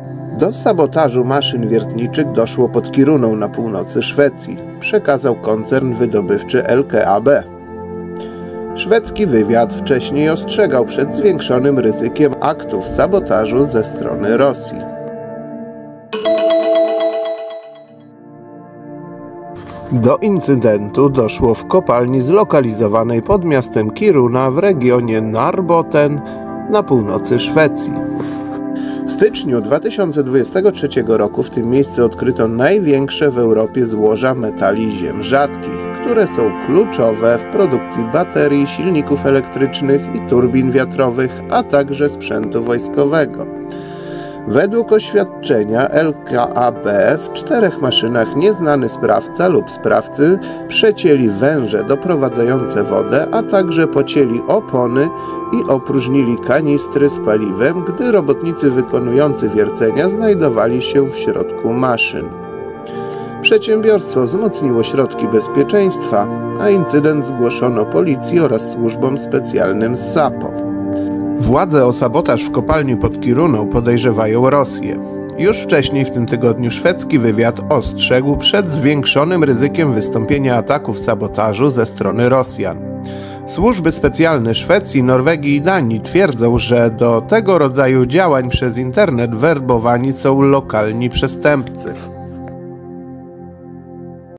Do sabotażu maszyn wiertniczych doszło pod Kiruną na północy Szwecji, przekazał koncern wydobywczy LKAB. Szwedzki wywiad wcześniej ostrzegał przed zwiększonym ryzykiem aktów sabotażu ze strony Rosji. Do incydentu doszło w kopalni zlokalizowanej pod miastem Kiruna w regionie Norrbotten na północy Szwecji. W styczniu 2023 roku w tym miejscu odkryto największe w Europie złoża metali ziem rzadkich, które są kluczowe w produkcji baterii, silników elektrycznych i turbin wiatrowych, a także sprzętu wojskowego. Według oświadczenia LKAB w 4 maszynach nieznany sprawca lub sprawcy przecięli węże doprowadzające wodę, a także pocięli opony i opróżnili kanistry z paliwem, gdy robotnicy wykonujący wiercenia znajdowali się w środku maszyn. Przedsiębiorstwo wzmocniło środki bezpieczeństwa, a incydent zgłoszono policji oraz służbom specjalnym z SAPO. Władze o sabotaż w kopalni pod Kiruną podejrzewają Rosję. Już wcześniej w tym tygodniu szwedzki wywiad ostrzegł przed zwiększonym ryzykiem wystąpienia ataków sabotażu ze strony Rosjan. Służby specjalne Szwecji, Norwegii i Danii twierdzą, że do tego rodzaju działań przez internet werbowani są lokalni przestępcy.